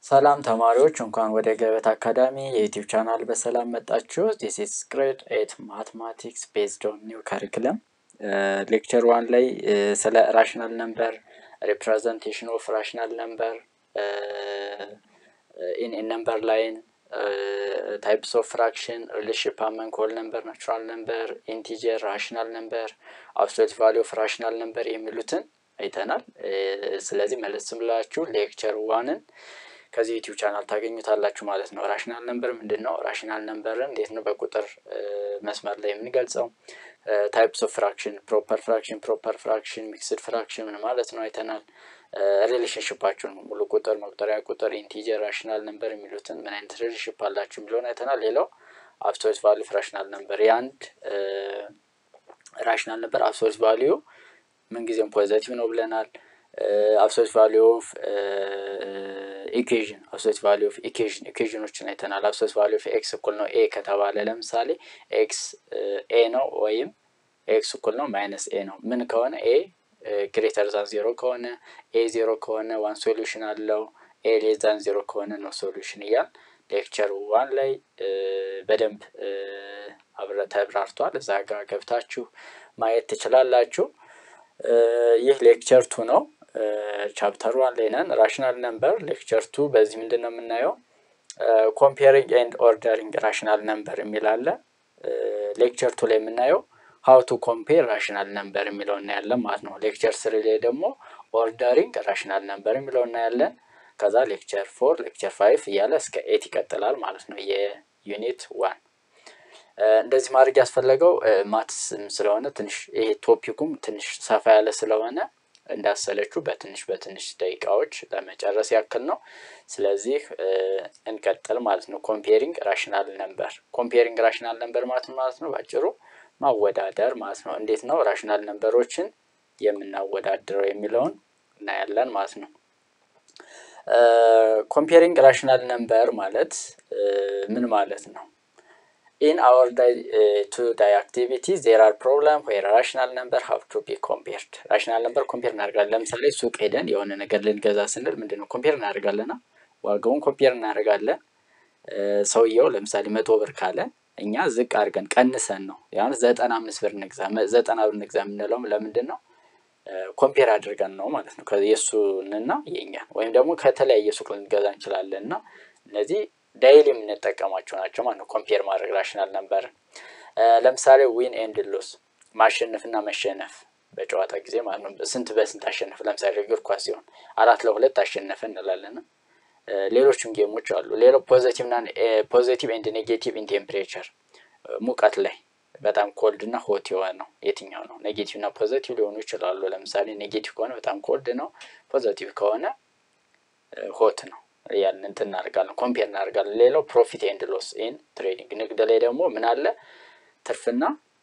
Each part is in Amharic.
ሰላም ተማሪዎች እንኳን ወደ ገበታ አካዳሚ የዩቲዩብ ቻናል በሰላም መጣችሁ። This is grade 8 mathematics based on new curriculum. lecture 1 ላይ ስለ rational number, representation of rational number in a number line, types of fraction, relationship among whole number, natural number, integer, rational number, absolute value of rational number የሚሉትን አይተናል። ስለዚህ መለስ ብላችሁ lecture 1ን ከዚህ ዩቲዩብ ቻናል ታገኙታላችሁ ማለት ነው። ራሽናል ነምበር ምንድነው? ራሽናል ነምበርን እንዴት ነው በቁጥር መስመር ላይ የምንገልጸው? ታይፕስ ኦፍ ፍራክሽን፣ ፕሮፐር ፍራክሽን፣ ሚክስድ ፍራክሽን ምን ማለት ነው አይተናል። ሪሌሽንሺፓቸውን ሙሉ ቁጥር፣ መቁጠሪያ ቁጥር፣ ኢንቲጀር፣ ራሽናል ነምበር የሚሉትን ምን አይነት ሪሌሽንሺፕ አላቸው የሚለውን አይተናል። ሌላው አብሶሉት ቫልዩ ኦፍ ራሽናል ነምበር ያንድ ራሽናል ነምበር አብሶሉት ቫልዩ ምን ጊዜም ፖዚቲቭ ነው ብለናል። absolute value of equation, absolute value of equationዎችን አይተናል። absolute value of x እኩል ነው a ከተባለ ለምሳሌ x a ነው ወይም x እኩል ነው -a ነው። ምን ከሆነ a greater than 0 ከሆነ a 0 ከሆነ one solution አለው፣ a less than 0 ከሆነ no solution እያል ሌክቸር 1 ላይ በደንብ ተብራርቷል። እዛ ጋር ገብታችሁ ማየት ትችላላችሁ። ይህ ሌክቸር 2 ነው። ቻፕተር 1 ላይ ነን። ራሽናል ነምበር ሌክቸር 2 በዚህ ምንድነው የምናየው? ኮምፔሪንግ ኤንድ ኦርደሪንግ ራሽናል ነምበር የሚላለ ሌክቸር 2 ላይ የምናየው how to compare rational number የሚለውን እናያለን ማለት ነው። ሌክቸር 3 ላይ ደግሞ ኦርደሪንግ ራሽናል ነምበር የሚለውን እናያለን። ከዛ ሌክቸር 4 ሌክቸር 5 እያለ እስከ 8 ይቀጥላል ማለት ነው የዩኒት 1። እንደዚህ ማድረግ ያስፈልገው ማትስ ስለሆነ ትንሽ ይሄ ቶፒኩም ትንሽ ሰፋ ያለ ስለሆነ እንዳሰለችሁ በትንሽ ደቂቃዎች ለመጨረስ ያክል ነው። ስለዚህ እንቀጥል ማለት ነው። ኮምፔሪንግ ራሽናል ነምበር ማለት ነው ባጭሩ ማወዳደር ማለት ነው። እንዴት ነው ራሽናል ነምበሮችን የምናወዳድረው የሚለውን እናያለን ማለት ነው። ኮምፔሪንግ ራሽናል ነምበር ማለት ምን ማለት ነው? In our two-day activity, there are problems where rational number have to be compared. Rational number compare እናደርጋለን። ለምሳሌ ሱቅ ሄደን የሆነ ነገር ልንገዛ ስንል ምንድነው compare እናደርጋለና ዋጋውን compare እናደርጋለን። ሰውየው ለምሳሌ 100 ብር ካለ እኛ ዝቅ አድርገን ቀንሰን ነው ያን 95 ብር እንግዛ 90 ብር እንግዛ የምንለው ለምንድነው? compare አድርገን ነው ማለት ነው። ከየሱንና የኛ ወይም ደግሞ ከተለያየ ሱቅ ልንገዛ እንችላለንና እነዚህ ዳይሊ የምንጠቀማቸው ናቸው ማለት ነው። ኮምፔር ማድረግ ራሽናል ነምበር ለምሳሌ ዊን ኤንድ ሎስ ማሸነፍና መሸነፍ በጨዋታ ጊዜ ማለት ነው። ስንት በስንት አሸነፍ ለምሳሌ እግር ኳስ ሲሆን 4-2 አሸነፈ እንላለን። ሌሎችም ጌሞች አሉ። ሌላው ፖዚቲቭ ኤንድ ኔጌቲቭ ኢን ቴምፕሬቸር ሙቀት ላይ በጣም ኮልድ እና ሆት የሆነው የትኛው ነው? ኔጌቲቭ እና ፖዚቲቭ ሊሆኑ ይችላሉ። ለምሳሌ ኔጌቲቭ ከሆነ በጣም ኮልድ ነው፣ ፖዚቲቭ ከሆነ ሆት ነው። ያን እንትን እናደርጋለን ኮምፔር እናደርጋለን። ሌላው ፕሮፊት ኤንድ ሎስ ኢን ትሬዲንግ ንግድ ላይ ደግሞ ምን አለ? ትርፍና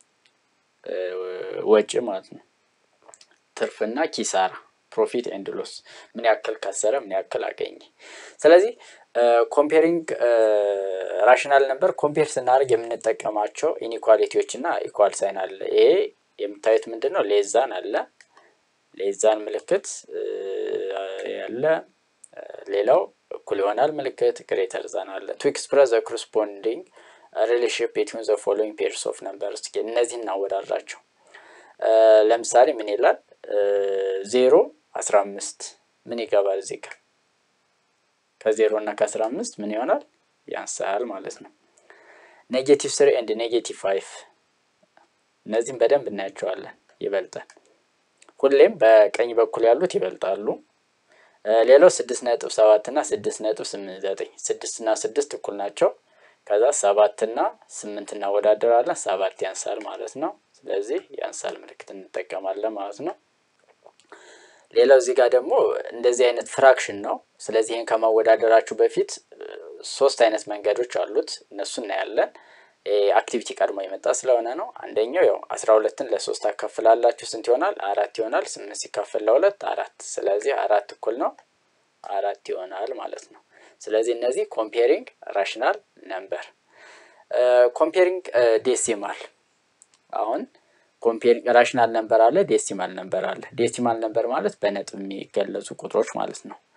ወጪ ማለት ነው። ትርፍና ኪሳራ ፕሮፊት ኤንድ ሎስ ምን ያክል ከሰረ ምን ያክል አገኘ። ስለዚህ ኮምፔሪንግ ራሽናል ነምበር ኮምፔር ስናደርግ የምንጠቀማቸው ኢንኢኳሊቲዎችና ኢኳል ሳይን አለ። ይሄ የምታዩት ምንድነው? ሌዛን አለ። ሌዛን ምልክት ያለ ሌላው እኩል ይሆናል ምልክት greater than አለ to express the corresponding relationship between the following pairs of numbers። እነዚህን እናወዳድራቸው። ለምሳሌ ምን ይላል? 0 15 ምን ይገባል እዚህ ጋር? ከ0 እና ከ15 ምን ይሆናል? ያንሳል ማለት ነው። -3 and -5 እነዚህን በደንብ እናያቸዋለን ይበልጣል። ሁሌም በቀኝ በኩል ያሉት ይበልጣሉ። ሌላው 6.7 እና 6.89 6 እና 6 እኩል ናቸው። ከዛ 7 እና 8 እናወዳድራለን። 7 ያንሳል ማለት ነው። ስለዚህ ያንሳል ምልክት እንጠቀማለን ማለት ነው። ሌላው እዚህ ጋር ደግሞ እንደዚህ አይነት ፍራክሽን ነው። ስለዚህ ይሄን ከማወዳደራችሁ በፊት 3 አይነት መንገዶች አሉት። እነሱን እናያለን። አክቲቪቲ ቀድሞ የመጣ ስለሆነ ነው። አንደኛው ያው 12ን ለ3 አከፍላላችሁ ስንት ይሆናል? 4 ይሆናል። 8 ሲካፈል ለ2 4። ስለዚህ 4 እኩል ነው 4 ይሆናል ማለት ነው። ስለዚህ እነዚህ ኮምፔሪንግ ራሽናል ነምበር። ኮምፔሪንግ ዴሲማል አሁን ኮምፔሪንግ ራሽናል ነምበር አለ ዴሲማል ነምበር አለ ዴሲማል ነምበር ማለት በነጥብ የሚገለጹ ቁጥሮች ማለት ነው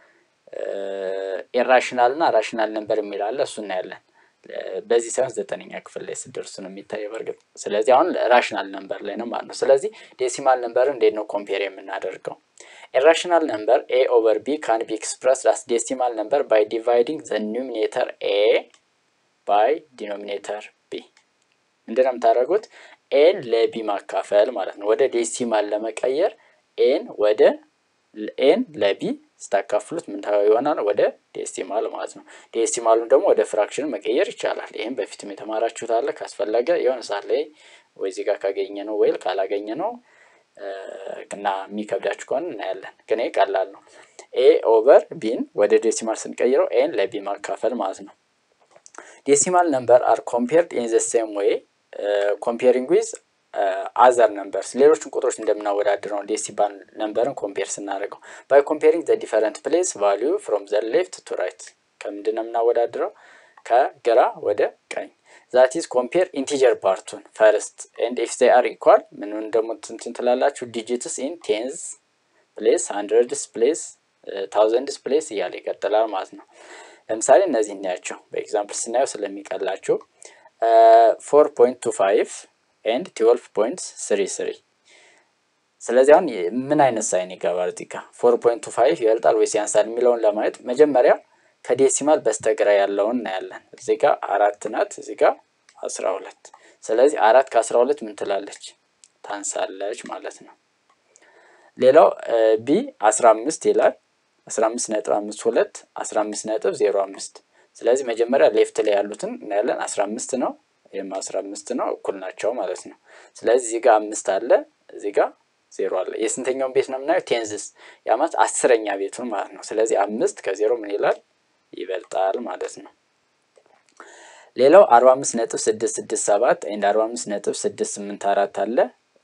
ኢራሽናል እና ራሽናል ነምበር የሚል አለ እሱን እናያለን በዚህ ሳይንስ 9ኛ ክፍል ላይ ስደርሱ ነው የሚታየው በርግጥ ስለዚህ አሁን ራሽናል ነምበር ላይ ነው ማለት ነው ስለዚህ ዴሲማል ነምበር እንዴት ነው ኮምፔር የምናደርገው ኢራሽናል ነምበር a over b can be expressed as decimal number by dividing the numerator a by denominator b እንደንም ታደርጉት a ለb ማካፈል ማለት ነው ወደ ዴሲማል ለመቀየር a ወደ a ለb ስታካፍሉት ምን ይሆናል ወደ ዴሲማል ማለት ነው ዴሲማሉን ደግሞ ወደ ፍራክሽን መቀየር ይቻላል ይሄን በፊትም የተማራችሁት አለ ካስፈለገ የሆነ ሰዓት ላይ ወይ እዚህ ጋር ካገኘ ነው ወይ ካላገኘ ነው እና የሚከብዳችሁ ከሆነ እናያለን ግን ይሄ ቀላል ነው a over b ወደ ዴሲማል ስንቀይረው a ለb ማካፈል ማለት ነው decimal number are compared in the same way comparing with other numbers ሌሎችን ቁጥሮች እንደምናወዳድረው decimal numberን compare ስናደርገው by comparing the different place value from the left to right ከምንድነው የምናወዳድረው ከግራ ወደ ቀኝ that is compare integer parts first and if they are equal ምን እንደምትንትን ትላላችሁ digits in tens place hundreds place thousands place እያለ ይቀጥላል ማለት ነው ለምሳሌ እነዚህ እናያቸው በኤግዛምፕል ስናየው ስለሚቀላችሁ 4.25 and 12.33 ስለዚህ አሁን ምን አይነት ሳይን ይገባል እዚህ ጋር 4.25 ይበልጣል ወይስ ያንሳል የሚለውን ለማየት መጀመሪያ ከዴሲማል በስተግራ ያለውን እናያለን እዚህ ጋር 4 ናት እዚህ ጋር 12 ስለዚህ 4 ከ12 ምን ትላለች ታንሳለች ማለት ነው ሌላው b 15 ይላል 15.52 15.05 ስለዚህ መጀመሪያ ሌፍት ላይ ያሉትን እናያለን 15 ነው ይሄም 15 ነው እኩል ናቸው ማለት ነው ስለዚህ እዚህ ጋር 5 አለ እዚህ ጋር 0 አለ የስንተኛውን ቤት ነው የምናየው ቴንዝስ ያማት 10ኛ ቤቱን ማለት ነው ስለዚህ 5 ከ0 ምን ይላል ይበልጣል ማለት ነው ሌላው 45.667 and 45.684 አለ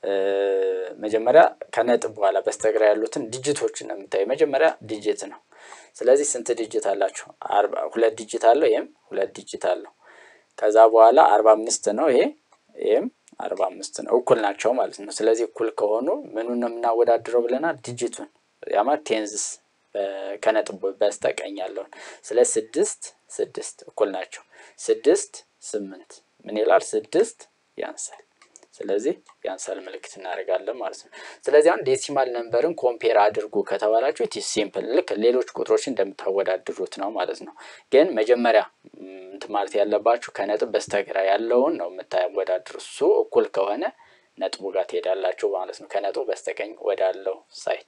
መጀመሪያ ከነጥብ በኋላ በስተግራ ያሉትን ዲጂቶችን ነው የምታዩ መጀመሪያ ዲጂት ነው ስለዚህ ስንት ዲጂት አላችሁ 2 ዲጂት አለው ይሄም 2 ዲጂት አለው ከዛ በኋላ 45 ነው ይሄም 45 ነው እኩል ናቸው ማለት ነው ስለዚህ እኩል ከሆኑ ምኑን ነው የምናወዳድረው ብለናል ዲጂቱን ያማ ቴንዝስ ከነጥብ በስተቀኝ ያለው ስለዚህ 6 እኩል ናቸው 6 8 ምን ይላል 6 ያንሳል ስለዚህ ያንሳል ምልክት እናደርጋለን ማለት ነው ስለዚህ አሁን ዴሲማል ነምበርን ኮምፔር አድርጉ ከተባላችሁ it is simple ልክ ሌሎች ቁጥሮችን እንደምታወዳድሩት ነው ማለት ነው ግን መጀመሪያ ማለት ያለባችሁ ከነጥብ በስተግራ ያለውን ነው የምታወዳድሩት እሱ እኩል ከሆነ ነጥቡ ጋር ትሄዳላችሁ ማለት ነው ከነጥቡ በስተቀኝ ወዳለው ሳይድ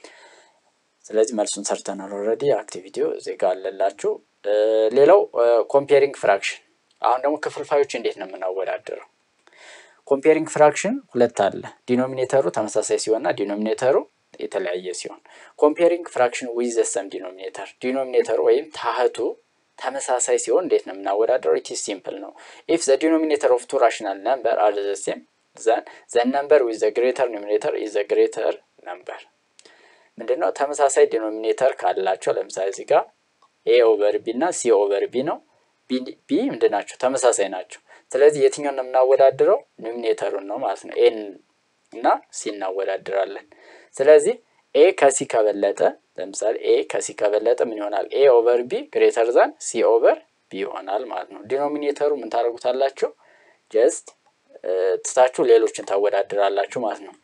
ስለዚህ መልሱን ሰርተናል ኦሬዲ አክቲቪቲው እዚህ ጋር አለላችሁ ሌላው ኮምፔሪንግ ፍራክሽን አሁን ደግሞ ክፍልፋዮች እንዴት ነው የምናወዳድረው comparing fraction ሁለት አለ ዲኖሚኔተሩ ተመሳሳይ ሲሆንና ዲኖሚኔተሩ የተለያየ ሲሆን comparing fraction with the same denominator ዲኖሚኔተሩ ወይም ታህቱ ተመሳሳይ ሲሆን እንዴት ነው የምናወዳድረው it is simple ነው if the denominator of two rational number are the same then the number with the greater numerator is the greater number ምንድነው ተመሳሳይ ዲኖሚኔተር ካላቸው ለምሳሌ እዚህ ጋር a over b እና c over b ነው b ምንድናቸው ተመሳሳይ ናቸው ስለዚህ የትኛውን ነው የምናወዳድረው ኑሜሬተሩን ነው ማለት ነው n እና c እናወዳድራለን ስለዚህ a ከc ከበለጠ ለምሳሌ a ከc ከበለጠ ምን ይሆናል a over b greater than c over b ይሆናል ማለት ነው ዲኖሚኔተሩ ምን ታረጉታላችሁ just ትታችሁ ሌሎችን ታወዳድራላችሁ ማለት ነው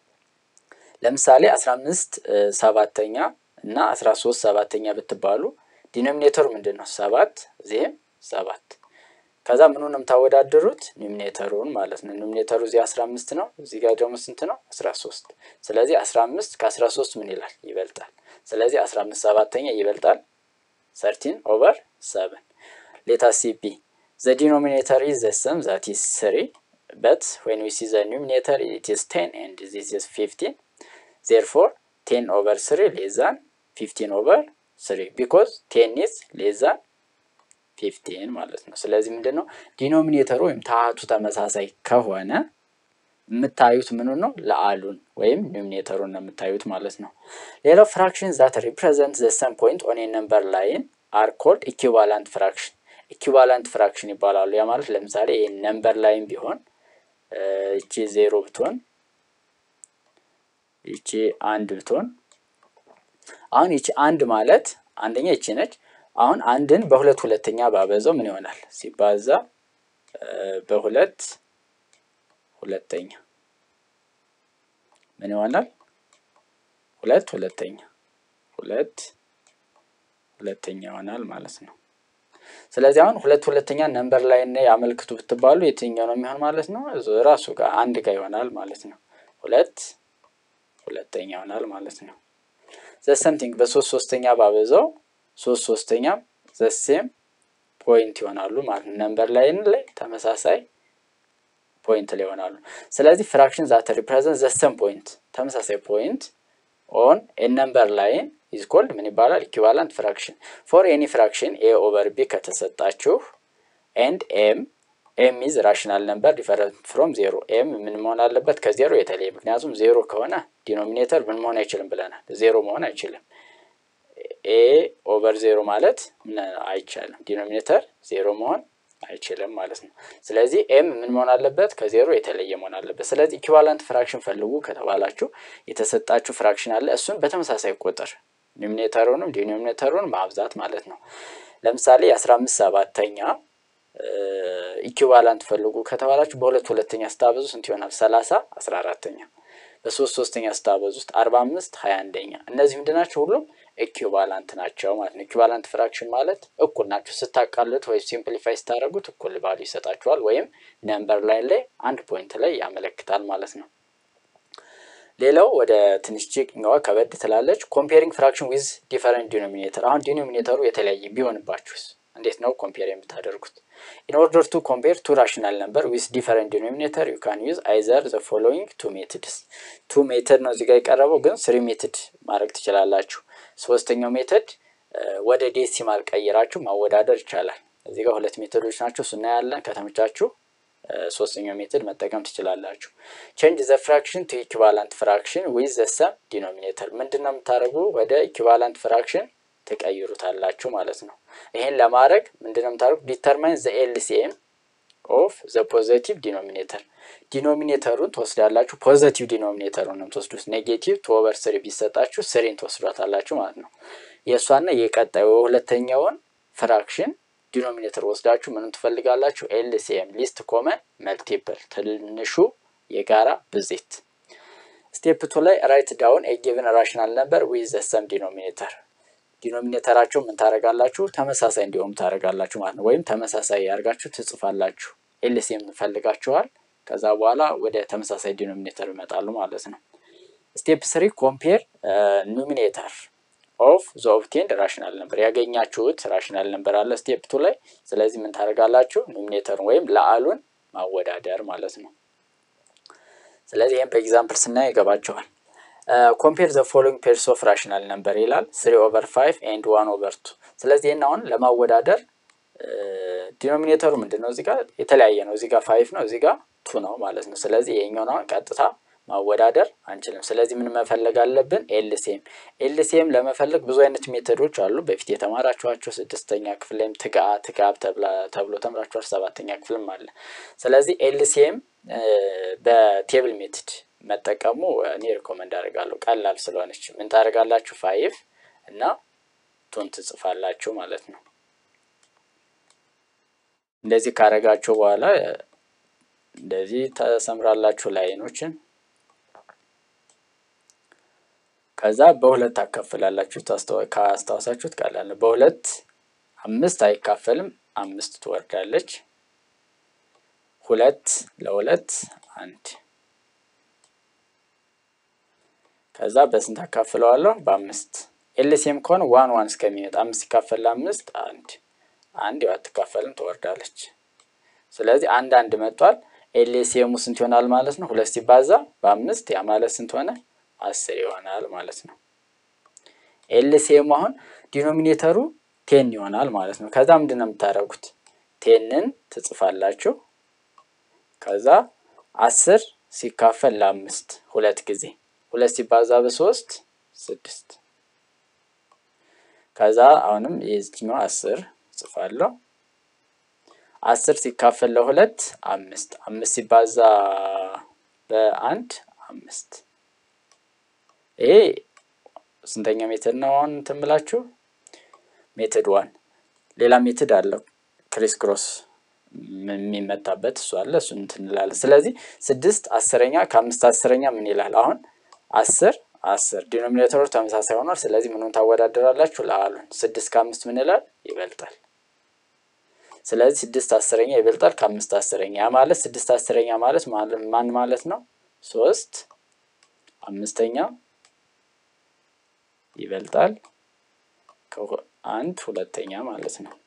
ለምሳሌ 15 7ኛ እና 13 7ኛ ብትባሉ ዲኖሚኔተሩ ምንድነው 7 እዚህም 7 ከዛ ምኑንም ታወዳድሩት ኑሜሬተሩን ማለት ነው ኑሜሬተሩ እዚህ 15 ነው እዚህ ጋር ደግሞ ስንት ነው 13 ስለዚህ 15 ከ13 ምን ይላል ይበልጣል ስለዚህ 15 7ኛ ይበልጣል 13 over 7 let us see b the denominator is the same that is 3 but when we see the numerator it is 10 and this is 15 therefore 10 over 3 less than 15 over 3 because 10 is less than 15 ማለት ነው ስለዚህ ምንድነው ዲኖሚኔተሩ ወይም ታህቱ ተመሳሳይ ከሆነ የምታዩት ምን ነው ለአሉን ወይም ኑሜሬተሩን ነው የምታዩት ማለት ነው ሌላው fractions that represent the same point on a number line are called equivalent fraction ይባላሉ ያ ማለት ለምሳሌ ይሄ ነምበር ላይን ቢሆን እቺ 0 ብትሆን እቺ 1 ብትሆን አሁን እቺ 1 ማለት አንደኛ እቺ ነች አሁን አንድን በሁለት ሁለተኛ ባበዛው ምን ይሆናል ሲባዛ በሁለት ሁለተኛ ምን ይሆናል ሁለት ሁለተኛ ይሆናል ማለት ነው ስለዚህ አሁን ሁለት ሁለተኛ ነምበር ላይ እና ያመልክቱ ብትባሉ የትኛው ነው የሚሆን ማለት ነው ራሱ ጋር አንድ ጋር ይሆናል ማለት ነው ሁለት ሁለተኛ ይሆናል ማለት ነው the same thing በ3 ሶስተኛ ባበዛው 3 ሶስተኛ the same point ይሆናሉ ማለት ነው ነምበር ላይን ላይ ተመሳሳይ ፖይንት ላይ ይሆናሉ ስለዚህ fraction that represents the same point ተመሳሳይ point on a number line is called ምን ይባላል equivalent fraction for any fraction a over b ከተሰጣችሁ and m is rational number different from 0 m ምን መሆን አለበት ከ0 የተለየ ምክንያቱም 0 ከሆነ ዲኖሚኔተር ምን መሆን አይችልም ብለናል 0 መሆን አይችልም a over 0 ማለት ምን አይቻልም ዲኖሚኔተር 0 መሆን አይችልም ማለት ነው ስለዚህ m ምን መሆን አለበት ከ0 የተለየ መሆን አለበት ስለዚህ ኢኩቫለንት ፍራክሽን ፈልጉ ከተባላችሁ የተሰጣችሁ ፍራክሽን አለ እሱን በተመሳሳይ ቁጥር ኑሜሬተሩንም ዲኖሚኔተሩንም ማብዛት ማለት ነው ለምሳሌ 15/7ኛ ኢኩቫለንት ፈልጉ ከተባላችሁ በሁለት ሁለተኛ ስታበዙ ስንት ይሆናል 30 14ኛ በ3 ሶስተኛ ስታበዙት 45 21ኛ እነዚህ ምንድናቸው ሁሉም ኢኩቫለንት ናቸው ማለት ነው ኢኩቫለንት ፍራክሽን ማለት እኩል ናቸው ስታቃሉት ወይ ሲምፕሊፋይ ስታደርጉት እኩል ቫልዩ ይሰጣቸዋል ወይም ነምበር ላይን ላይ አንድ ፖይንት ላይ ያመለክታል ማለት ነው ሌላው ወደ ትንሽ ቼክኛው ከበድ ትላለች comparing fraction with different denominator አሁን ዲኖሚኔተሩ የተለያየ ቢሆንባችሁስ እንዴት ነው ኮምፔር የምታደርጉት in order to compare two rational number with different denominator you can use either the following two methods two method ነው እዚህ ጋር የቀረበው ግን three method ማድረግ ትችላላችሁ ሶስተኛው ሜተድ ወደ ዴሲማል ቀይራችሁ ማወዳደር ይቻላል እዚህ ጋር ሁለት ሜተዶች ናቸው እሱና ያለን ከተመቻችሁ ሶስተኛው ሜተድ መጠቀም ትችላላችሁ change the fraction to equivalent fraction with the same denominator ምንድነው የምታደርጉ ወደ equivalent fraction ተቀይሩታላችሁ ማለት ነው ይሄን ለማድረግ ምንድነው የምታደርጉ determine the LCM of the positive denominator denominatorun ተወስዳላችሁ positive denominatorun ነው ተወስዱት negative 2/3 ቢሰጣችሁ 3ን ተወስዷታላችሁ ማለት ነው የሷና የቀጣዩ ሁለተኛውን fraction denominator ወስዳችሁ ምንም ትፈልጋላችሁ LCM least common multiple ትንሹ የጋራ ብዜት step 2 ላይ write down a given rational number with the same denominator ዲኖሚኔተራቸው ምን ታረጋላችሁ ተመሳሳይ እንዲሆን ታረጋላችሁ ማለት ነው ወይም ተመሳሳይ ያርጋችሁ ትጽፋላችሁ LCM ፈልጋችኋል ከዛ በኋላ ወደ ተመሳሳይ ዲኖሚኔተር ይመጣሉ ማለት ነው step 3 compare numerator of the obtained rational number ያገኛችሁት rational number አለ step 2 ላይ ስለዚህ ምን ታረጋላችሁ ኑሜሬተር ወይም ለአሉን ማወዳደር ማለት ነው ስለዚህ ይሄን በኤግዛምፕል ስናይ ይገባችኋል compare the following pairs of rational number ይላል 3/5 and 1/2 ስለዚህ እናውን ለማወዳደር ዲኖሚኔተሩ ምንድነው እዚህ ጋር የተለያየ ነው እዚህ ጋር 5 ነው እዚህ ጋር 2 ነው ማለት ነው ስለዚህ ይሄኛው ነው ቀጥታ ማወዳደር አንችልም ስለዚህ ምን መፈለግ አለብን LCM ለመፈለግ ብዙ አይነት ሜተዶች አሉ በፊት የተማራችኋቸው 6ኛ ክፍል ላይም ትጋብ ተብሎ ተምራችኋል 7ኛ ክፍልም አለ ስለዚህ LCM በቴብል ሜተድ መጠቀሙ እኔ ሪኮመንድ አደርጋለሁ ቀላል ስለሆነች ምን ታረጋላችሁ 5 እና 2 ትጽፋላችሁ ማለት ነው እንደዚህ ካረጋችሁ በኋላ እንደዚህ ተሰምራላችሁ ላይኖችን ከዛ በሁለት አከፍላላችሁ ካስተዋሳችሁት ቀላል ነው በሁለት 5 አይካፈልም 5 ትወርዳለች 2 ለ2 1 ከዛ በስንት አካፍለዋለሁ በ5 LCM ኮን 1 1 እስከሚመጣ 5 ይካፈል 5 1 ያው አትካፈልም ትወርዳለች ስለዚህ አንድ መጥቷል LCM ስንት ይሆናል ማለት ነው 2 ሲባዛ በ5 ያ ማለት ስንት ሆነ 10 ይሆናል ማለት ነው LCM አሁን ዲኖሚኔተሩ 10 ይሆናል ማለት ነው ከዛ ምንድነው የምታረጉት 10ን ትጽፋላችሁ ከዛ 10 ሲካፈል ለ5 ሁለት ጊዜ 2 ሲባዛ በ3 6 ከዛ አሁንም የዚህኛው 10 ጽፋለሁ 10 ሲካፈል ለ2 5 5 ሲባዛ በ1 5 ስንተኛ ሜትር ነው አሁን ተምላችሁ ሜተድ 1 ሌላ ሜተድ አለው ክሪስ ክሮስ የሚመታበት እሱ አለ እሱን እንላለን ስለዚህ 6 10ኛ ከ5 10ኛ ምን ይላል አሁን 10 10 ዲኖሚኔተሩ ተመሳሳይ ሆኗል ስለዚህ ምኑን ታወዳደራላችሁ ለአሉን 6 ከ5 ምን ይላል ይበልጣል ስለዚህ 6 10ኛ ይበልጣል ከ5 10ኛ ያ ማለት 6 10ኛ ማለት ማን ማለት ነው 3 5ኛ ይበልጣል ከ1 2ኛ ማለት ነው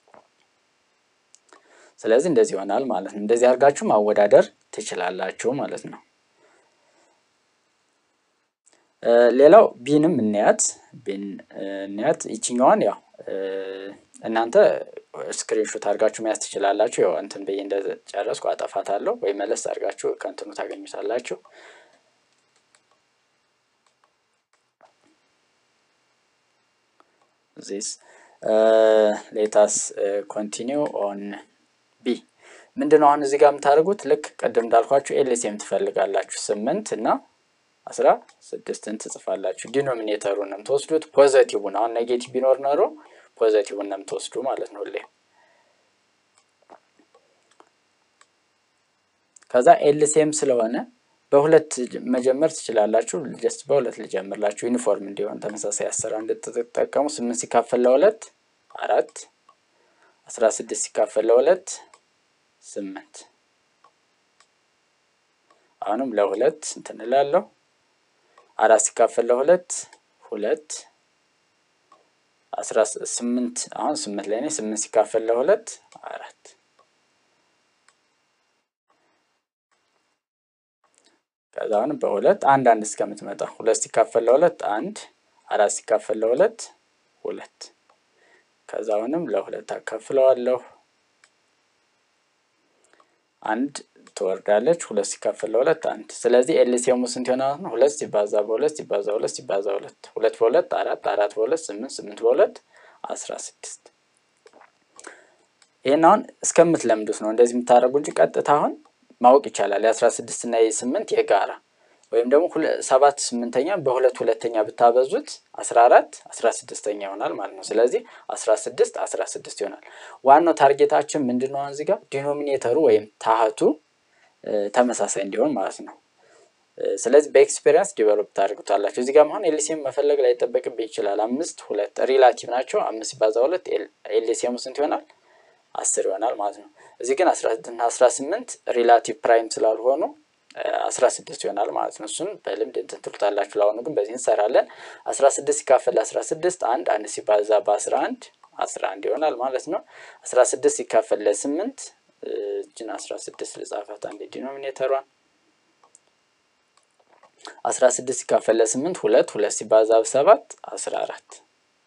ስለዚህ እንደዚህ ይሆናል ማለት ነው እንደዚህ አድርጋችሁ ማወዳደር ትችላላችሁ ማለት ነው ሌላው ቢንም እንያት ይችኛዋን ያው እናንተ ስክሪንሾት አድርጋችሁ መያዝ ትችላላችሁ ያው እንትን በይ እንደጨረስኩ አጠፋታለሁ ወይ መለስ አድርጋችሁ ከእንትኑ ታገኙታላችሁ this let us continue on B ምንድነው አሁን እዚህ ጋር የምታደርጉት ልክ ቀደም እንዳልኳችሁ ኤልሲኤም ትፈልጋላችሁ 8 እና 16ን ትጽፋላችሁ ዲኖሚኔተሩንም ተወስዱት ፖዚቲቭውን አሁን ኔጌቲቭ ቢኖር ነው ፖዚቲቭንም ተወስዱ ማለት ነው ለይ ከዛ ኤልሲኤም ስለሆነ በሁለት መጀመር ትችላላችሁ just በሁለት ልጀምርላችሁ ዩኒፎርም እንዲሆን ተመሳሳይ አሰራር እንድትጠቀሙ 8 ሲካፈል ለ2 4 16 ሲካፈል ለ2 8 አሁንም ለ2 እንትንላለሁ 4 ሲካፈል ለ2 2 18 አሁን 8 ላይ ነው 8 ሲካፈል ለ2 4 ከዛውን በሁለት አንድ እስከምትመጣ 2 ሲካፈል ለ2 1 4 ሲካፈል ለ2 2 ከዛውንም ለ2 አካፍለዋለሁ 1 ተወርዳለች 2 ሲካፈል ለ2 1 ስለዚህ ኤልሲኤሙ ስንት ይሆናል 2 ሲባዛ በ2 ሲባዛ 2 ሲባዛ 2 2 በ2 4 4 በ2 8 8 በ2 16 ይሄናውን እስከምትለምዱት ነው እንደዚህ የምታረጉ እንጂ ቀጥታ አሁን ማወቅ ይቻላል የ16 እና የ8 የጋራ ወይም ደግሞ 7 8ኛ በ2 ሁለተኛ ብታበዙት 14 16ኛ ይሆናል ማለት ነው ስለዚህ 16 16 ይሆናል ዋናው ታርጌታችን ምንድነው እዚህ ጋር ዲኖሚኔተሩ ወይም ታህቱ ተመሳሳይ እንዲሆን ማለት ነው ስለዚህ በኤክስፒሪየንስ ዲቨሎፕ ታርጉታላችሁ እዚህ ጋር ማን ኤልሲኤም መፈለግ ላይ ተጠበቅብኝ ይችላል 5 2 ሪላቲቭ ናቸው 5 ሲባዛ 2 ኤልሲኤም ስንት ይሆናል 10 ይሆናል ማለት ነው እዚህ ግን 14 እና 18 ሪላቲቭ ፕራይም ስላልሆኑ 16 ይሆናል ማለት ነው እሱን በልምድ እንትልታላችሁ ላውኑ ግን በዚህ እንሰራለን 16 ሲካፈል 16 1 ሲባዛ በ11 11 ይሆናል ማለት ነው 16 ሲካፈል ለ8 እጅን 16 ለጻፋት አንድ ዲኖሚኔተሯን 16 ሲካፈል ለ8 2 ሲባዛ በ7 14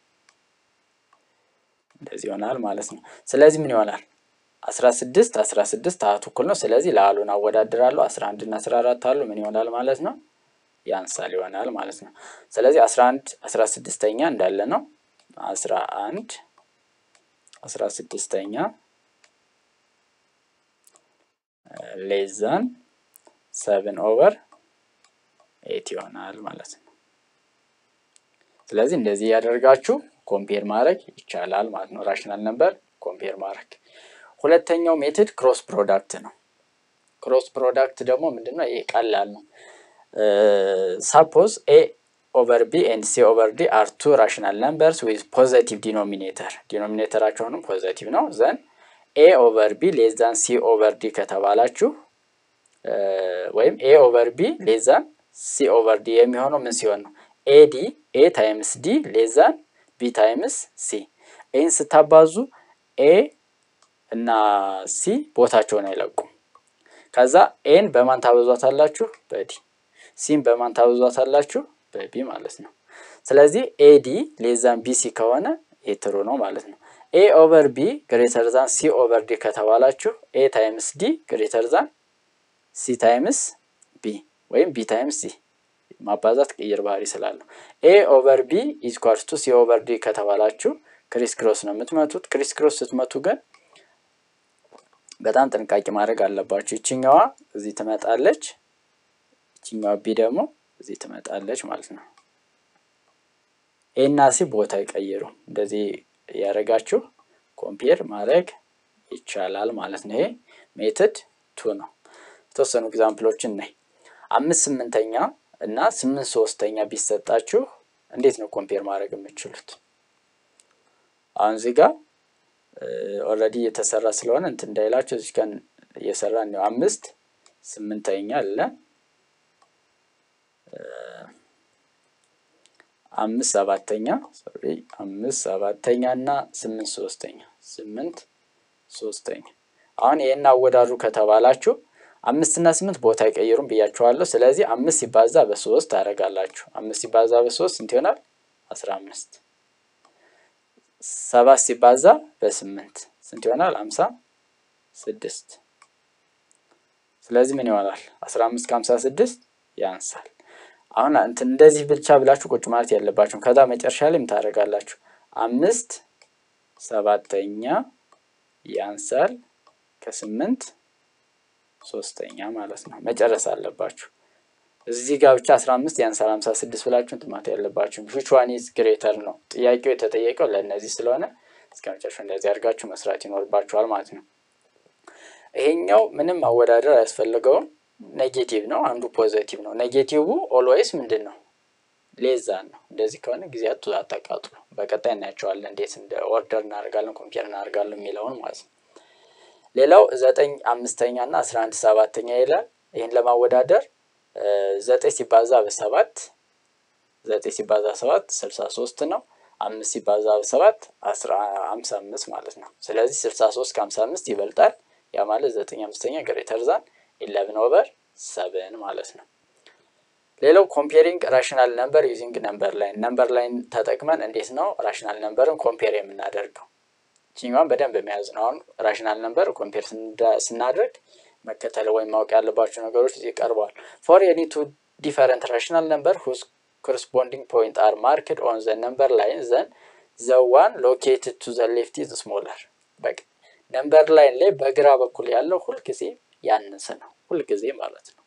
እንደዚህ ይሆናል ማለት ነው ስለዚህ ምን ይሆናል 16 16 ታህቱ እኩል ነው ስለዚህ ለአሉን አወዳድራለሁ 11 እና 14 አሉ ምን ይሆናል ማለት ነው ያንሳል ይሆናል ማለት ነው ስለዚህ 11 16ኛ እንዳለ ነው 11 16ኛ less than 7/8 ይሆናል ማለት ነው ስለዚህ እንደዚህ ያደርጋችሁ ኮምፔር ማድረግ ይቻላል ማለት ነው ራሽናል ነምበር ኮምፔር ማድረግ ሁለተኛው ሜተድ ክሮስ ፕሮዳክት ነው ክሮስ ፕሮዳክት ደግሞ ምንድነው ይሄ ቀላል ነው suppose a over b and c over d are two rational numbers with positive denominatorአቸውንም ፖዚቲቭ ነው then a over b less than c over d ከተባላችሁ ወይም a over b less than c over d የሚሆነው ምን ሲሆን ነው ad a times d less than b times c n ስታባዙ a እና c ቦታቸውን አይለቁም ከዛ n በማን ታበዟታላችሁ በd c በማን ታበዟታላችሁ በb ማለት ነው ስለዚህ ad less than bc ከሆነ የትሩ ነው ማለት ነው a over b greater than c over d ከተባላችሁ a times d greater than c times b ወይም b times c ማባዛት ቀይር ባህሪ ስላለው a over b equals to c over d ከተባላችሁ ክሪስ ክሮስ ነው የምትመቱት ክሪስ ክሮስ ስትመቱ ግን በጣም ጥንቃቄ ማድረግ አለባችሁ እቺኛዋ እዚህ ትመጣለች እቺኛዋ b ደግሞ እዚህ ትመጣለች ማለት ነው a እና c ቦታ ይቀየሩ እንደዚህ ያረጋችሁ ኮምፔር ማድረግ ይቻላል ማለት ነው። ይሄ ሜተድ 2 ነው። ተወሰኑ ኤግዛምፕሎችን ነይ 5/8 እና 8/3 ቢሰጣችሁ እንዴት ነው ኮምፔር ማድረግ የምትችሉት? አሁን እዚህ ጋር ኦሬዲ የተሰራ ስለሆነ እንት እንዳይላችሁ እዚህ ጋር እየሰራን ነው። 5/8 አለ 5/7 ሶሪ 5/7 እና 8/3 አሁን ይሄን አወዳድሩ ከተባላችሁ 5 እና 8 ቦታ አይቀየሩም ብያችኋለሁ። ስለዚህ 5 ሲባዛ በ3 ታረጋላችሁ። 5 ሲባዛ በ3 ስንት ይሆናል? 15 7 ሲባዛ በ8 ስንት ይሆናል? 56 ስለዚህ ምን ይሆናል? 15 ከ56 ያንሳል። አሁን እንደዚህ ብቻ ብላችሁ ቁጭ ማለት ያለባችሁ ከዛ መጨረሻ ላይ ምን ታረጋላችሁ? 5/7 ያንሳል ከ8/3 ማለት ነው። መጨረስ አለባችሁ። እዚህ ጋር ብቻ 15 ያንሳል 56 ብላችሁ እንትማት ያለባችሁ which one is greater ነው ጥያቄው የተጠየቀው ለነዚህ ስለሆነ እስከመጨረሻው እንደዚህ አድርጋችሁ መስራት ይኖርባችኋል ማለት ነው። ይሄኛው ምንም አወዳደር አያስፈልገውም። ኔጌቲቭ ነው አንዱ ፖዚቲቭ ነው። ኔጌቲቭ ኦልዌይስ ምንድነው? ሌዛን ነው። እንደዚህ ከሆነ ጊዜያቱ አጣቃጥሉ በቀጣይ እናያቸዋለን እንዴት እንደ ኦርደር እናደርጋለን ኮምፔር እናደርጋለን የሚለውን ማለት ነው። ሌላው 9/5 እና 11/7 ይላል። ይሄን ለማወዳደር 9 ሲባዛ በ7 9 ሲባዛ 7 63 ነው። 5 ሲባዛ በ7 55 ማለት ነው። ስለዚህ 63 ከ55 ይበልጣል። ያ ማለት 9/5 greater than 11/7 ማለት ነው። ሌላው comparing rational number using number line ተጠቅመን እንዴት ነው rational numberን compare የምናደርገው? እቺኛውን በደንብ መያዝ ነው። አሁን rational number compare ስናደርግ መከተል ወይ ማወቅ ያለባችሁ ነገሮች ይቀርባል። for any two different rational number whose corresponding point are marked on the number line then the one located to the left is smaller. በቃ number line ላይ በግራ በኩል ያለው ሁሉ ጊዜ ያነሰ ነው ሁሉ ጊዜ ማለት ነው።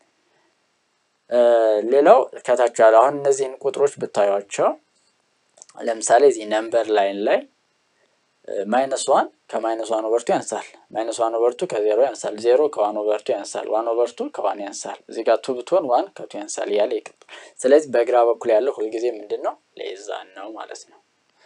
ሌላው ከታች ያለው አሁን እነዚህን ቁጥሮች ብታዩአቸው ለምሳሌ እዚህ number line ላይ -1 ከ-1/2 ያንሳል። -1/2 ከ0 ያንሳል። 0 ከ1/2 ያንሳል። 1/2 ከ1 ያንሳል። እዚህ ጋር 2 ብትሆን 1 ከ2 ያንሳል ያለ ይቀጥል። ስለዚህ በግራ በኩል ያለው ሁሉ ጊዜ ምንድነው? ሌዛን ነው ማለት ነው።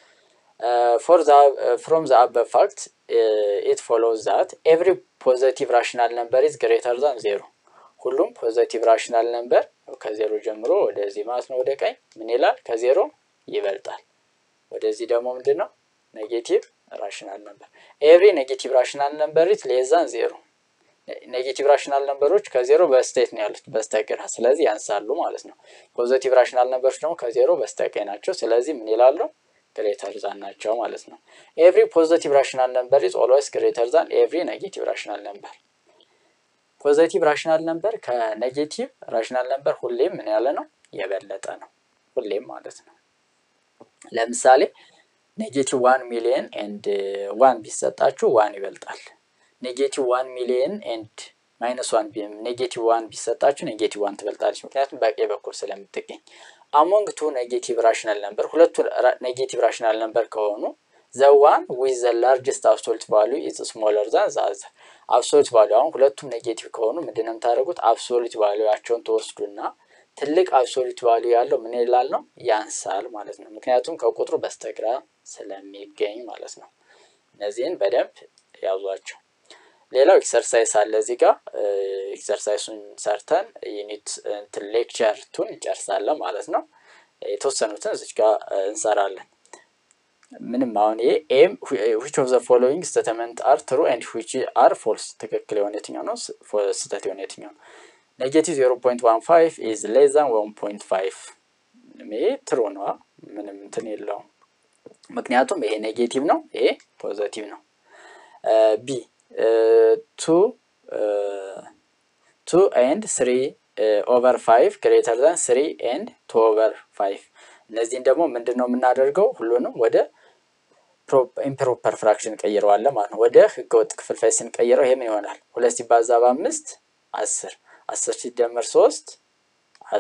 from the above fact it follows that every positive rational number is greater than 0. ሁሉም positive rational number ከ0 ጀምሮ ወደዚህ ማለት ነው ወደ ቀኝ ምን ይላል? ከ0 ይበልጣል። ወደዚህ ደግሞ ምንድነው? negative rational number. Every negative rational number is less than 0. negative rational numberዎች ከ0 በስተት ነው ያሉት በስተግራ ስለዚህ ያንሳሉ ማለት ነው። positive rational numbers ደግሞ ከ0 በስተቀኝ ናቸው ስለዚህ ምን ይላሉ? greater than ናቸው ማለት ነው። Every positive rational number is always greater than every negative rational number. positive rational number ከኔጌቲቭ rational number ሁሌም ምን ያለ ነው? የበለጠ ነው ሁሌም ማለት ነው። ለምሳሌ -1 million and 1 ቢሰጣችሁ 1 ይበልጣል። -1 million and -1 -1 ቢሰጣችሁ -1 ትበልጣለች ምክንያቱም በቀኝ በኩል ስለምትገኝ። among two negative rational number ሁለቱ negative rational number ከሆኑ the one with the largest absolute value is smaller than the other. absolute value አሁን ሁለቱም ኔጌቲቭ ከሆኑ ምንድነው ታረጉት? absolute value-ያቸውን ተወስዱና ትልቅ absolute value ያለው ምን ይላል ነው? ያንሳል ማለት ነው። ምክንያቱም ከቁጥሩ በስተግራ ስለሚገኝ ማለት ነው። እነዚህን በደንብ ያዟቸው። ሌላው ኤክሰርሳይዝ አለ እዚህ ጋር ኤክሰርሳይዙን ሰርተን ዩኒት ሌክቸር 2 እንጨርሳለን ማለት ነው። የተወሰኑትን እዚህ ጋር እንሰራለን። ምንም አሁን ይሄ ኤም which of the following statement are true and which are false ትክክል የሆነ የትኛው ነው ስህተት የሆነ የትኛው ነው? -0.15 is less than 1.5 ይሄ true ነው ምንም እንትን የለውም ምክንያቱም ይሄ ኔጌቲቭ ነው ይሄ ፖዚቲቭ ነው። ቢ 2 and 3/5 greater than 3 and 2/5 እነዚህን ደግሞ ምንድነው የምናደርገው? ሁሉንም ወደ improper fraction ቀይረዋለን ማለት ነው። ወደ ህገወጥ ክፍልፋይ ስንቀይረው ይሄ ምን ይሆናል? 2 ሲባዛ በ5 10 10 ሲደመር 3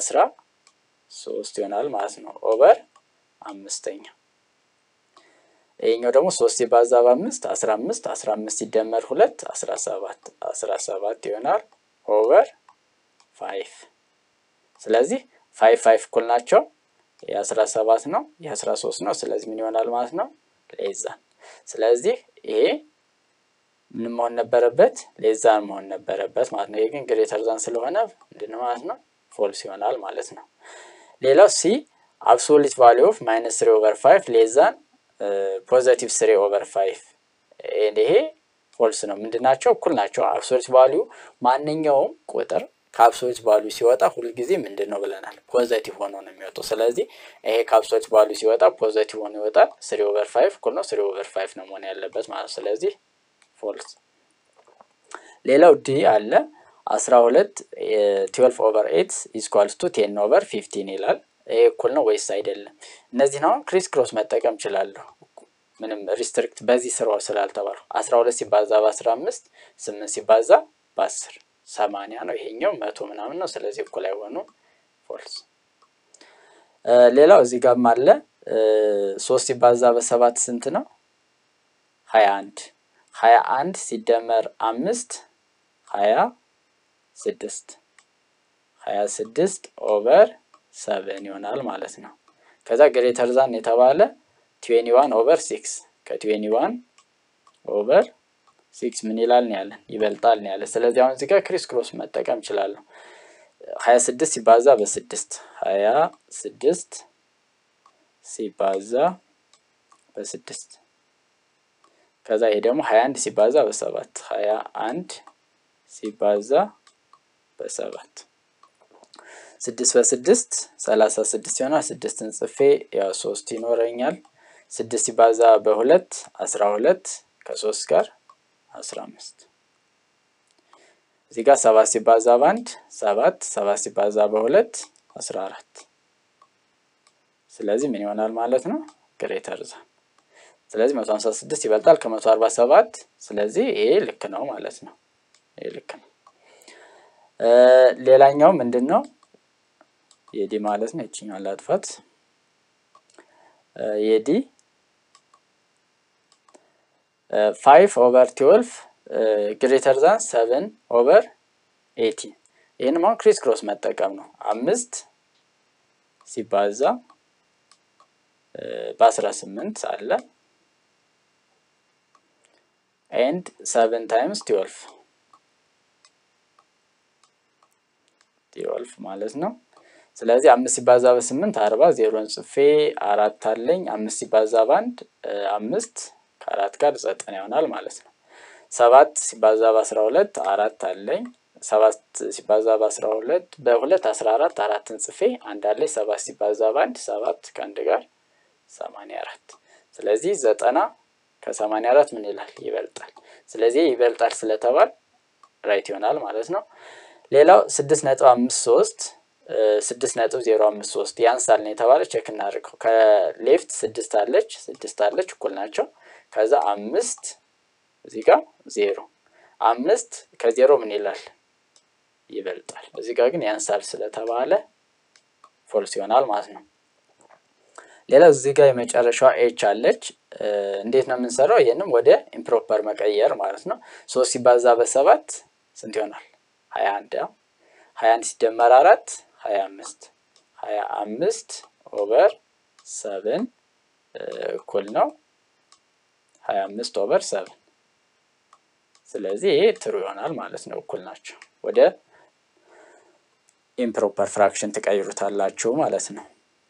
13 ይሆናል ማለት ነው ኦቨር 5ኛ። ይሄኛው ደግሞ 3 ሲባዛ በ5 15 15 ሲደመር 2 17 17 ይሆናል ኦቨር 5 ስለዚህ 5 5 እኩል ናቸው የ17 ነው የ13 ነው ስለዚህ ምን ይሆናል ማለት ነው ሌዛን ስለዚህ ይሄ ምን መሆን ነበረበት ሌዛን መሆን ነበረበት ማለት ነው ይሄ ግን ግሬተር ዛን ስለሆነ ምንድነው ማለት ነው ፎልስ ይሆናል ማለት ነው ሌላው ሲ absolute value of -3/5 ሌዛን ፖዚቲቭ 3/5 ይሄ ፎልስ ነው ምንድናቸው እኩል ናቸው absolute value ማንኛውም ቁጥር ከአብሶሉት ቫልዩ ሲወጣ ሁሉ ጊዜ ምንድነው ብለናል ፖዚቲቭ ሆኖ ነው የሚወጣው ስለዚህ ይሄ ከአብሶሉት ቫልዩ ሲወጣ ፖዚቲቭ ሆኖ ይወጣል 3/5 እኩል ነው 3/5 ነው መሆን ያለበት ማለት ስለዚህ ፎልስ ሌላው ዲ አለ 12 12/8 10/15 ይላል ይሄ እኩል ነው ወይስ አይደለም እነዚህ ነው ክሪስ ክሮስ መጠቀም ይችላልው ምንም ሪስትሪክት በዚህ ስራው ስላልተባሉ 12 ሲባዛ በ15 8 ሲባዛ በ10 80 ነው ይሄኛው 100 ምናምን ነው ስለዚህ እኩል አይሆኑ ፎልስ ሌላው እዚህ ጋር አለ 3 ሲባዛ በ7 ስንት ነው 21 21 ሲደመር 5 26 26 ኦቨር 7 ይሆናል ማለት ነው ከዛ ግሬተር ዛን የተባለ 21 ኦቨር 6 ከ21 ኦቨር 6 ምን ይላል ነው ያለን ይበልጣል ነው ያለ ስለዚህ አሁን እዚህ ጋር ክሪስ ክሮስ መጠቀም ይችላል 26 ሲባዛ በ6 26 ሲባዛ በ6 ከዛ ይሄ ደግሞ 21 ሲባዛ በ7 21 ሲባዛ በ7 6 በ6 36 ይሆናል 6ን ጽፌ ያው 3 ይኖረኛል 6 ሲባዛ በ2 12 ከ3 ጋር 15 እዚህ ጋር 7 ሲባዛ በ1 7 7 ሲባዛ በ2 14 ስለዚህ ምን ይሆናል ማለት ነው ግሬተር ዛን ስለዚህ 156 ይበልጣል ከ147 ስለዚህ ይሄ ልክ ነው ማለት ነው ይሄ ልክ ነው ሌላኛው ምንድነው የዲ ማለት ነው እቺኛው ላጥፋት የዲ 5/12 greater than 7/18 ይሄን ማን ክሪስ ክሮስ መጠቀም ነው 5 ሲባዛ በ18 አለ and 7 times 12 ማለት ነው ስለዚህ 5 ሲባዛ በ8 40 0ን ጽፌ 4 አለኝ 5 ሲባዛ በ1 5 ከ4 ጋር 9 ይሆናል ማለት ነው 7 ሲባዛ በ12 4 አለኝ 7 ሲባዛ በ12 በ2 14 4ን ጽፌ አንድ አለኝ 7 ሲባዛ በ1 7 ከአንድ ጋር 84 ስለዚህ 90 ከ84 ምን ይላል ይበልጣል ስለዚህ ይበልጣል ስለተባለ ራይት ይሆናል ማለት ነው ሌላው 6.53 6.053 ያንሳል ነው የተባለ ቼክ እናድርገው ከሌፍት 6 አለች እኩል ናቸው ከዛ 5 እዚህ ጋር 0 5 ከ0 ምን ይላል ይበልጣል እዚህ ጋር ግን ያንሳል ስለተባለ ፎልስ ይሆናል ማለት ነው ሌላው እዚህ ጋር የመጨረሻው ኤች አለች እንዴት ነው የምንሰራው ይሄንም ወደ ኢምፕሮፐር መቀየር ማለት ነው 3 ሲባዛ በ7 ስንት ይሆናል 21 21 ሲደመር 4 25 25 ኦቨር 7 እኩል ነው 25 ኦቨር 7 ስለዚህ ይሄ ትሩ ይሆናል ማለት ነው እኩል ናቸው ወደ ኢምፕሮፐር ፍራክሽን ተቀይሩታላችሁ ማለት ነው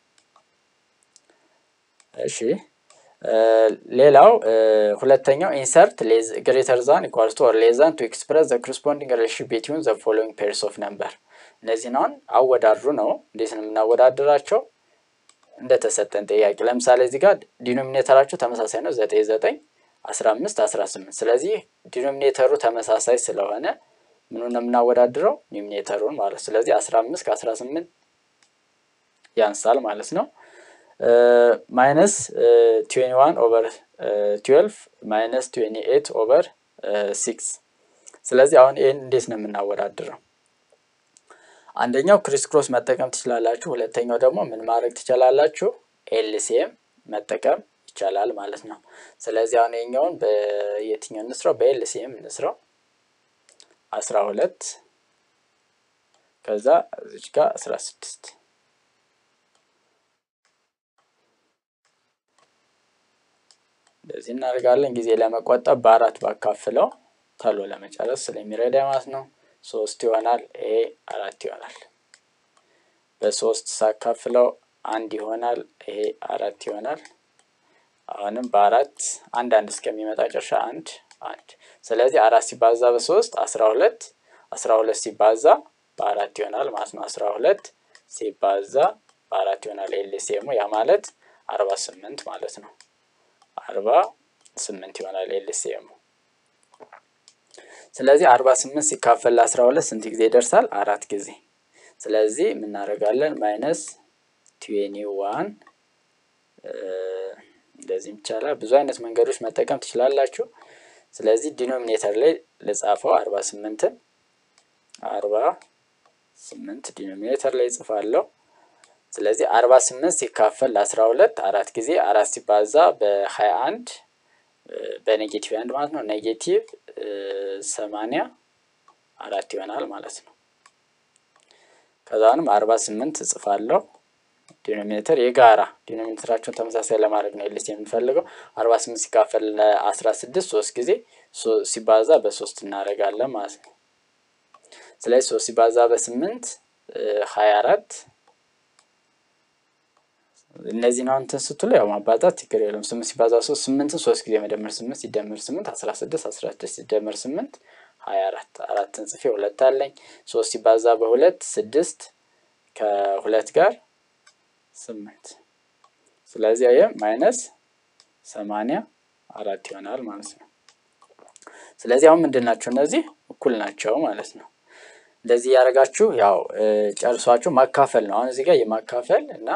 እሺ ሌላው ሁለተኛው ኢንሰርት greater than equals to or less than to express the corresponding relationship between the following pairs of number እነዚህ ነው አወዳድሩ ነው እንዴት ነው የምናወዳድራቸው እንደተሰጠን ጥያቄ ለምሳሌ እዚህ ጋር ዲኖሚኔተራቸው ተመሳሳይ ነው 9 9 15 18 ስለዚህ ዲኖሚኔተሩ ተመሳሳይ ስለሆነ ምኑን ነው የምናወዳድረው ኒሚኔተሩን ማለት ስለዚህ 15 ከ18 ያንሳል ማለት ነው minus 21 over 12 minus 28 over 6 ስለዚህ አሁን ይሄን እንዴት ነው የምናወዳድረው አንደኛው ክሪስ ክሮስ መጠቀም ትችላላችሁ ሁለተኛው ደግሞ ምን ማድረግ ትችላላችሁ ኤልሲኤም መጠቀም ይቻላል ማለት ነው። ስለዚህ አሁን የኛውን በየትኛው እንስራው? በኤልሲኤም እንስራው። 12 ከዛ እዚህ ጋር 16 ለዚህ እናደርጋለን። ጊዜ ለመቆጠብ በአራት ባካፍለው ተሎ ለመጨረስ ስለሚረዳ ማለት ነው። 3 ይሆናል። ይሄ 4 ይሆናል። በ3 ሳካፍለው 1 ይሆናል። ይሄ 4 ይሆናል። አሁንም በአራት አንድ እስከሚመጣ ጨርሻ 1 1 ስለዚህ 4 ሲባዛ በ3 12 12 ሲባዛ በ4 ይሆናል ማለት ነው። 12 ሲባዛ በ4 ይሆናል ኤልሲኤሙ ያ ማለት 48 ማለት ነው። 48 ይሆናል ኤልሲኤሙ። ስለዚህ 48 ሲካፈል ለ12 ስንት ጊዜ ይደርሳል? 4 ጊዜ። ስለዚህ ምን እናደርጋለን? -21 እንደዚህ ይቻላል። ብዙ አይነት መንገዶች መጠቀም ትችላላችሁ። ስለዚህ ዲኖሚኔተር ላይ ለጻፈው 48ን 48 ዲኖሚኔተር ላይ ጽፋለሁ። ስለዚህ 48 ሲካፈል ለ12 4 ጊዜ 4 ሲባዛ በ21 በኔጌቲቭ 1 ማለት ነው። ኔጌቲቭ 84 ይሆናል ማለት ነው። ከዛንም 48 ጽፋለሁ። ዲኖሚኔተር የጋራ ዲኖሚኔተራቸውን ተመሳሳይ ለማድረግ ነው ኤልሲኤም የምንፈልገው። 48 ሲካፈል ለ16 3 ጊዜ ሲባዛ በ3 እናደርጋለን ማለት ነው። ስለዚህ 3 ሲባዛ በ8 24 እነዚህ ነው እንትን ስትሉ ያው ማባዛት ችግር የለም። 8 ሲባዛ 3 8ን 3 ጊዜ መደመር 8 ሲደመር 8 16 16 ሲደመር 8 24 4ን ጽፌ 2 አለኝ። 3 ሲባዛ በ2 6 ከ2 ጋር 8 ስለዚህ ይሄ -84 ይሆናል ማለት ነው። ስለዚህ አሁን ምንድናቸው እነዚህ? እኩል ናቸው ማለት ነው። እንደዚህ ያደርጋችሁ ያው ጨርሷችሁ ማካፈል ነው። አሁን እዚህ ጋር የማካፈል እና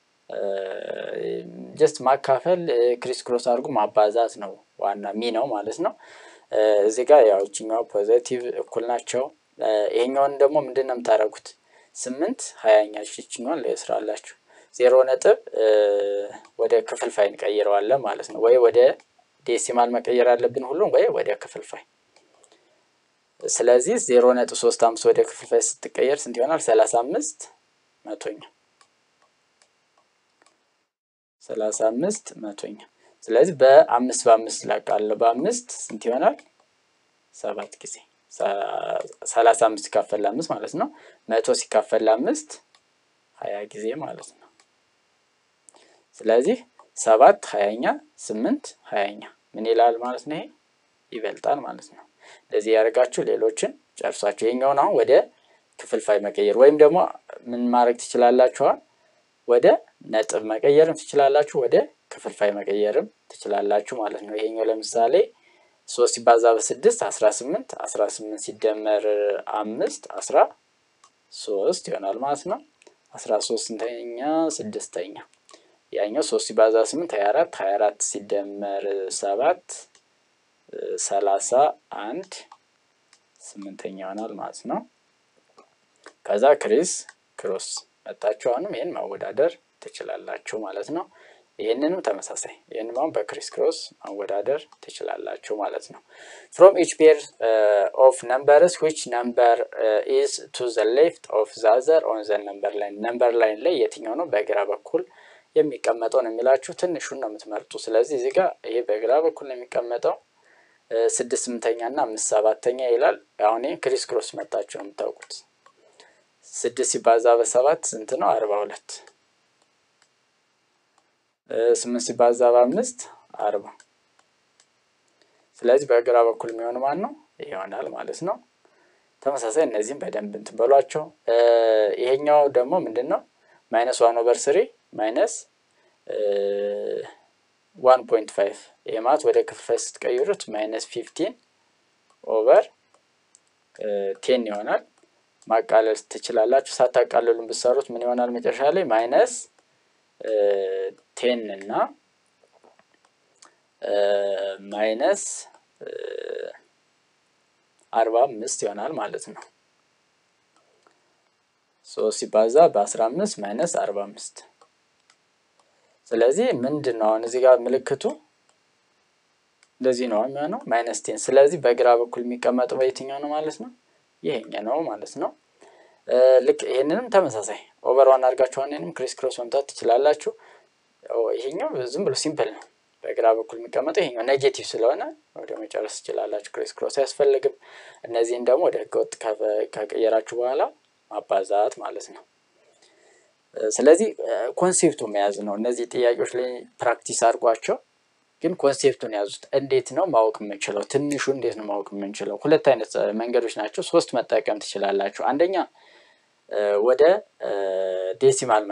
ጀስት ማካፈል ክሪስ ክሮስ አድርጎ ማባዛት ነው ዋና ነው ማለት ነው። እዚህ ጋር ያው እቺኛው ፖዚቲቭ እኩል ናቸው። ይሄኛውን ደግሞ ምንድነው የምታደርጉት? 8 20ኛ እቺኛውን ለስራላችሁ 0 ነጥብ ወደ ክፍልፋይ እንቀይረዋለን ማለት ነው። ወይ ወደ ዴሲማል መቀየር አለብን ሁሉም ወይ ወደ ክፍልፋይ። ስለዚህ 0.35 ወደ ክፍልፋይ ስትቀየር ስንት ይሆናል? 35 መቶኛ 35 መቶኛ። ስለዚህ በ5 በ5 ላቃለሁ በ5 ስንት ይሆናል? 7 ጊዜ 35 ሲካፈል ለ5 ማለት ነው። 100 ሲካፈል ለ5 20 ጊዜ ማለት ነው። ስለዚህ 7 20ኛ 8 20ኛ ምን ይላል ማለት ነው? ይሄ ይበልጣል ማለት ነው። ለዚህ ያደርጋችሁ ሌሎችን ጨርሳችሁ ይሄኛውን አሁን ወደ ክፍልፋይ መቀየር ወይም ደግሞ ምን ማድረግ ትችላላችሁ? ወደ ነጥብ መቀየርም ትችላላችሁ፣ ወደ ክፍልፋይ መቀየርም ትችላላችሁ ማለት ነው። ይሄኛው ለምሳሌ 3 ሲባዛ በ6 18 18 ሲደመር 5 13 ይሆናል ማለት ነው። 13ኛ 6ኛ ያኛው 3 ሲባዛ 8 24 24 ሲደመር 7 31 8ኛ ይሆናል ማለት ነው። ከዛ ክሪስ ክሮስ መጣችሁ አሁንም ይሄን ማወዳደር ትችላላችሁ ማለት ነው። ይሄንንም ተመሳሳይ ይሄንንም በክሪስ ክሮስ ማወዳደር ትችላላችሁ ማለት ነው። from each pair of numbers which number is to the left of the other on the number line ላይ የትኛው ነው በግራ በኩል የሚቀመጠው ነው የሚላችሁ። ትንሹን ነው የምትመርጡ። ስለዚህ እዚህ ጋር ይሄ በግራ በኩል ነው የሚቀመጠው 6 8ኛ እና 5 7ኛ ይላል። አሁን ይሄ ክሪስ ክሮስ መጣችሁ ነው የምታውቁት። 6 ሲባዛ በ7 ስንት ነው? 42 8 ሲባዛ በ5 40 ስለዚህ በግራ በኩል የሚሆን ማን ነው? ይሆናል ማለት ነው። ተመሳሳይ እነዚህን በደንብ እንትን በሏቸው። ይሄኛው ደግሞ ምንድነው? -1/3 -1.5 ይሄ ማለት ወደ ክፍልፋይ ስትቀይሩት -15/10 ይሆናል። ማቃለል ትችላላችሁ። ሳታቃልሉም ብትሰሩት ምን ይሆናል? መጨረሻ ላይ -10 እና -45 ይሆናል ማለት ነው። 3 ሲባዛ በ15 -45 ስለዚህ ምንድነው አሁን እዚህ ጋር ምልክቱ እንደዚህ ነው የሚሆነው -10 ስለዚህ በግራ በኩል የሚቀመጠው በየትኛው ነው ማለት ነው ይሄኛው ነው ማለት ነው ልክ ይሄንንም ተመሳሳይ ኦቨር 1 አድርጋችሁ አንንም ክሪስ ክሮስ መምታት ትችላላችሁ ይሄኛው ዝም ብሎ ሲምፕል ነው በግራ በኩል የሚቀመጠው ይሄኛው ኔጌቲቭ ስለሆነ ወደ መጨረስ ትችላላችሁ ክሪስ ክሮስ ያስፈልግም እነዚህን ደግሞ ወደ ህገወጥ ከቀየራችሁ በኋላ ማባዛት ማለት ነው ስለዚህ ኮንሴፕቱን መያዝ ነው እነዚህ ጥያቄዎች ላይ ፕራክቲስ አድርጓቸው ግን ኮንሴፕቱን ያዙት እንዴት ነው ማወቅ የምንችለው ትንሹ እንዴት ነው ማወቅ የምንችለው ሁለት አይነት መንገዶች ናቸው ሶስት መጠቀም ትችላላችሁ አንደኛ ወደ ዴሲማል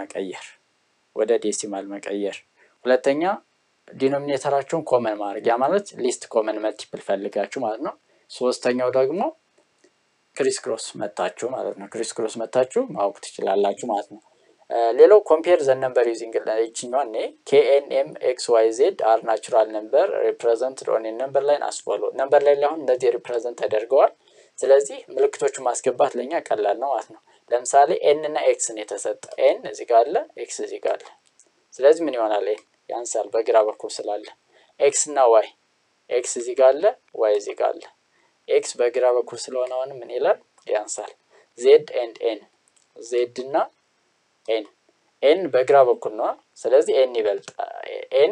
መቀየር ሁለተኛ ዲኖሚኔተራቸውን ኮመን ማድረግ ያ ማለት ሊስት ኮመን መልቲፕል ፈልጋችሁ ማለት ነው ሶስተኛው ደግሞ ክሪስ ክሮስ መታችሁ ማለት ነው ክሪስ ክሮስ መታችሁ ማወቅ ትችላላችሁ ማለት ነው ሌላው compare the number using እቺኛው እኔ KNM XYZ are natural number represented on a number line as follow number line አሁን እንደዚህ represent ተደርገዋል ስለዚህ ምልክቶቹን ማስገባት ለኛ ቀላል ነው ማለት ነው ለምሳሌ n እና x ነው የተሰጠ n እዚህ ጋር አለ x እዚህ ጋር አለ ስለዚህ ምን ይሆናል ያንሳል በግራ በኩል ስላለ x እና y x እዚህ ጋር አለ y እዚህ ጋር አለ x በግራ በኩል ስለሆነ አሁን ምን ይላል ያንሳል z and n z እና n በግራ በኩል ነው ስለዚህ n ይበልጥ n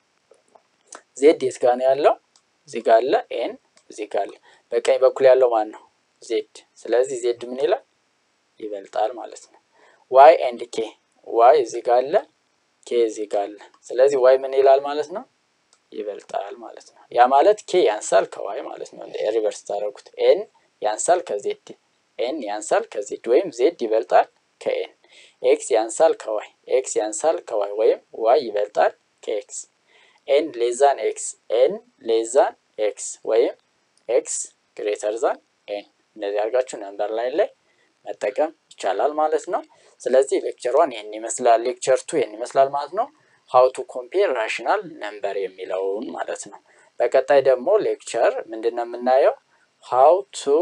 z የት ጋር ነው ያለው እዚህ ጋር አለ n እዚህ ጋር አለ በቀኝ በኩል ያለው ማን ነው z ስለዚህ z ምን ይላል ይበልጣል ማለት ነው y and k y እዚህ ጋር አለ k እዚህ ጋር አለ ስለዚህ y ምን ይላል ማለት ነው ይበልጣል ማለት ነው ያ ማለት k ያንሳል ከy ማለት ነው ሪቨርስ ታረጉት n ያንሳል ከz n ያንሳል ከz ወይም z ይበልጣል ከn x ያንሳል ከy x ያንሳል ከy ወይም y ይበልጣል ከx n less than x n less than x ወይም x greater than n እንደዚህ አድርጋችሁ ነምበር ላይን ላይ መጠቀም ይቻላል ማለት ነው ስለዚህ ሌክቸር 1 ይሄን ይመስላል ሌክቸር 2 ይሄን ይመስላል ማለት ነው how to compare rational number የሚለውን ማለት ነው በቀጣይ ደግሞ ሌክቸር ምንድነው የምናየው how to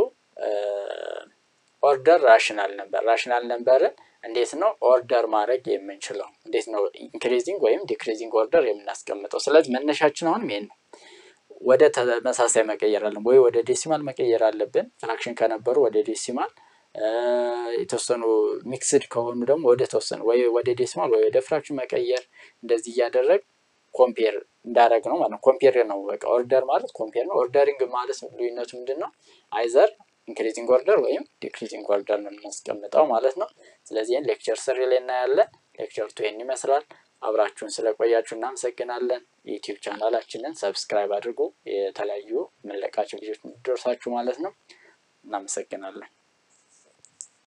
order rational number እንዴት ነው ኦርደር ማድረግ የምንችለው እንዴት ነው ኢንክሪዚንግ ወይም ዲክሪዚንግ ኦርደር የምናስቀምጠው ስለዚህ መነሻችን አሁን ምን ወደ ተመሳሳይ መቀየር አለን ወይ ወደ ዴሲማል መቀየር አለብን ፍራክሽን ከነበሩ ወደ ዴሲማል የተወሰኑ ሚክስድ ከሆኑ ደግሞ ወደ ተወሰኑ ወይ ወደ ዴሲማል ወይ ወደ ፍራክሽን መቀየር እንደዚህ ያደረግ ኮምፔር እንዳረግ ነው ማለት ነው ኮምፔር ነው በቃ ኦርደር ማለት ኮምፔር ነው ኦርደሪንግ ማለት ልዩነቱ ምንድነው አይዘር increasing order ወይም decreasing order ነው እናስቀምጣው ማለት ነው ስለዚህ ሌክቸር 3 ላይ እናያለን ሌክቸር 2 ይመስላል አብራችሁን ስለቆያችሁ እናመሰግናለን ዩቲዩብ ቻናላችንን ሰብስክራይብ አድርጉ የተለያዩ መለቃቸው ቪዲዮዎች እንዲደርሳችሁ ማለት ነው እናመሰግናለን